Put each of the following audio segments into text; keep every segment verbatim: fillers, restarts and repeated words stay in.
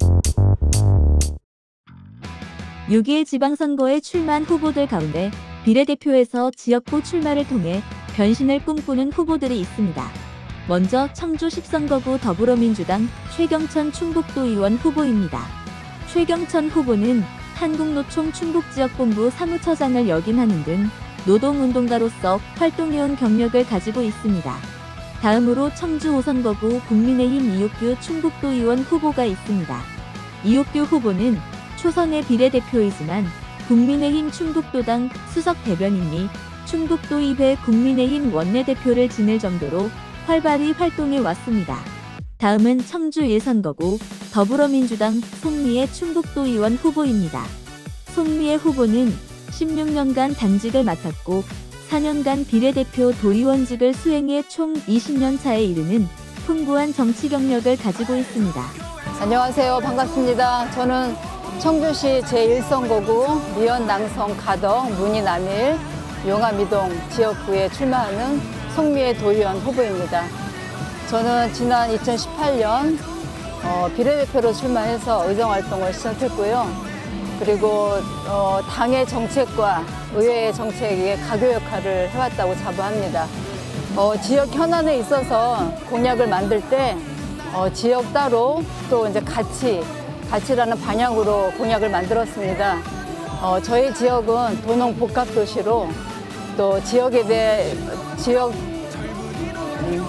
육 일 지방선거에 출마한 후보들 가운데 비례대표에서 지역구 출마를 통해 변신을 꿈꾸는 후보들이 있습니다. 먼저 청주 십 선거구 더불어민주당 최경천 충북도의원 후보입니다. 최경천 후보는 한국노총 충북지역본부 사무처장을 역임하는 등 노동운동가로서 활동해온 경력을 가지고 있습니다. 다음으로 청주 오 선거구 국민의힘 이옥규 충북도의원 후보가 있습니다. 이옥규 후보는 초선의 비례대표이지만 국민의힘 충북도당 수석 대변인 및 충북도의회 국민의힘 원내대표를 지낼 정도로 활발히 활동해 왔습니다. 다음은 청주 일 선거구 더불어민주당 송미애 충북도의원 후보입니다. 송미애 후보는 십육 년간 당직을 맡았고 사 년간 비례대표 도의원직을 수행해 총 이십 년 차에 이르는 풍부한 정치 경력을 가지고 있습니다. 안녕하세요. 반갑습니다. 저는 청주시 제일 선거구 미연, 낭성, 가덕, 문의, 남일, 용암, 이동 지역구에 출마하는 송미애 도의원 후보입니다. 저는 지난 이천십팔 년 어, 비례대표로 출마해서 의정활동을 시작했고요. 그리고 어, 당의 정책과 의회의 정책에 가교 역할을 해왔다고 자부합니다. 어, 지역 현안에 있어서 공약을 만들 때 어, 지역 따로 또 이제 가치, 가치라는 방향으로 공약을 만들었습니다. 어, 저희 지역은 도농복합도시로 또 지역에 대해 지역 음,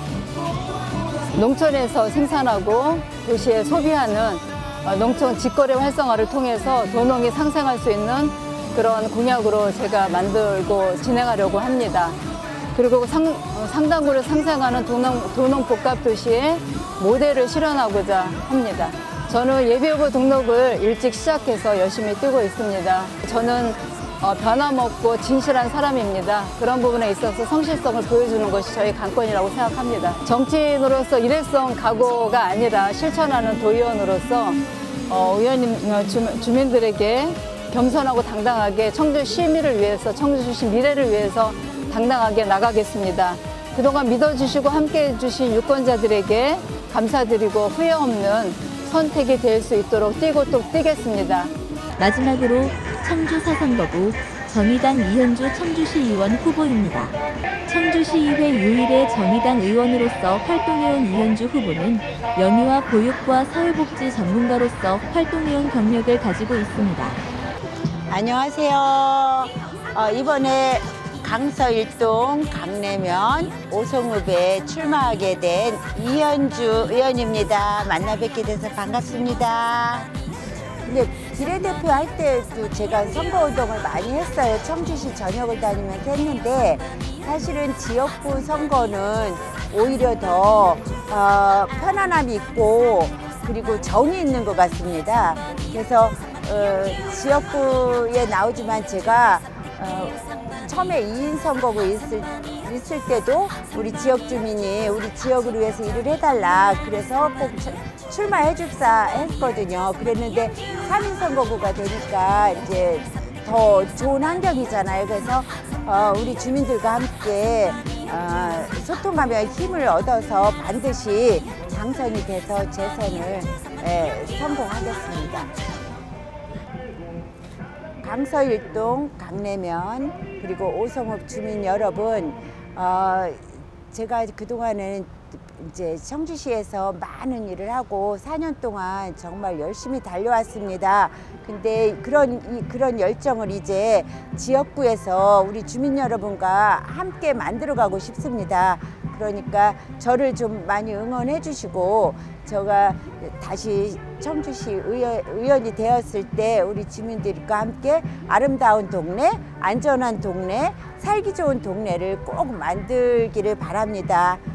농촌에서 생산하고 도시에 소비하는 어, 농촌 직거래 활성화를 통해서 도농이 상생할 수 있는 그런 공약으로 제가 만들고 진행하려고 합니다. 그리고 상, 어, 상당구를 상생하는 도농, 도농복합도시의 모델을 실현하고자 합니다. 저는 예비후보 등록을 일찍 시작해서 열심히 뛰고 있습니다. 저는 어, 변함없고 진실한 사람입니다. 그런 부분에 있어서 성실성을 보여주는 것이 저희 관건이라고 생각합니다. 정치인으로서 일회성 각오가 아니라 실천하는 도의원으로서 어, 의원님, 어, 주, 주민들에게 겸손하고 당당하게 청주 시민을 위해서, 청주시 미래를 위해서 당당하게 나가겠습니다. 그동안 믿어주시고 함께해 주신 유권자들에게 감사드리고 후회 없는 선택이 될 수 있도록 뛰고 또 뛰겠습니다. 마지막으로 청주 사 선거구 정의당 이현주 청주시의원 후보입니다. 청주시의회 유일의 정의당 의원으로서 활동해온 이현주 후보는 영유아 보육과 사회복지 전문가로서 활동해온 경력을 가지고 있습니다. 안녕하세요. 어, 이번에 강서일동 강내면 오송읍에 출마하게 된 이현주 의원입니다. 만나 뵙게 돼서 반갑습니다. 근데 비례대표 할 때도 제가 선거운동을 많이 했어요. 청주시 전역을 다니면서 했는데 사실은 지역구 선거는 오히려 더 어, 편안함이 있고 그리고 정이 있는 것 같습니다. 그래서 어, 지역구에 나오지만 제가 어, 처음에 이 인 선거구 있을, 있을 때도 우리 지역 주민이 우리 지역을 위해서 일을 해달라 그래서 꼭 출마해 줍사 했거든요. 그랬는데 삼 인 선거구가 되니까 이제 더 좋은 환경이잖아요. 그래서 어, 우리 주민들과 함께 어, 소통하며 힘을 얻어서 반드시 당선이 돼서 재선을 예, 성공하겠습니다. 강서일동, 강내면, 그리고 오송읍 주민 여러분, 어, 제가 그동안은 이제 청주시에서 많은 일을 하고 사 년 동안 정말 열심히 달려왔습니다. 근데 그런, 그런 열정을 이제 지역구에서 우리 주민 여러분과 함께 만들어가고 싶습니다. 그러니까 저를 좀 많이 응원해 주시고 제가 다시 청주시 의원, 의원이 되었을 때 우리 주민들과 함께 아름다운 동네, 안전한 동네, 살기 좋은 동네를 꼭 만들기를 바랍니다.